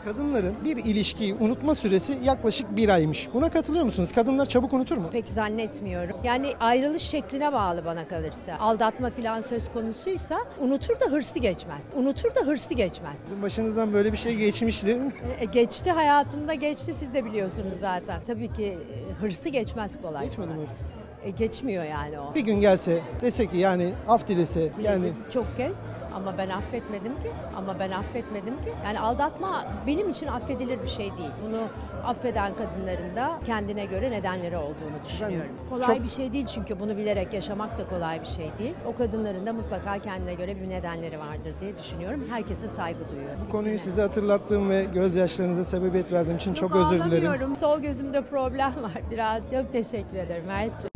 Kadınların bir ilişkiyi unutma süresi yaklaşık 1 aymış. Buna katılıyor musunuz? Kadınlar çabuk unutur mu? Pek zannetmiyorum. Yani ayrılış şekline bağlı bana kalırsa. Aldatma falan söz konusuysa unutur da hırsı geçmez. Unutur da hırsı geçmez. Sizin başınızdan böyle bir şey geçmişti. Geçti, hayatımda geçti, siz de biliyorsunuz zaten. Tabii ki hırsı geçmez kolay Geçmedi mi kolay. hırsı? Geçmiyor yani o. Bir gün gelse dese ki yani af dilese yani Çok kez ama ben affetmedim ki. Yani aldatma benim için affedilir bir şey değil. Bunu affeden kadınların da kendine göre nedenleri olduğunu düşünüyorum. Kolay çok- bir şey değil çünkü bunu bilerek yaşamak da kolay bir şey değil. O kadınların da mutlaka kendine göre bir nedenleri vardır diye düşünüyorum. Herkese saygı duyuyorum. bu konuyu size hatırlattığım ve gözyaşlarınıza sebebiyet verdiğim için çok özür dilerim. Ağlamıyorum. Sol gözümde problem var biraz. Çok teşekkür ederim. Mersi.